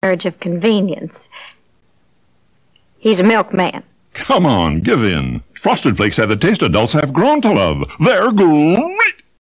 marriage of convenience. He's a milkman. Come on, give in. Frosted Flakes have the taste adults have grown to love. They're great!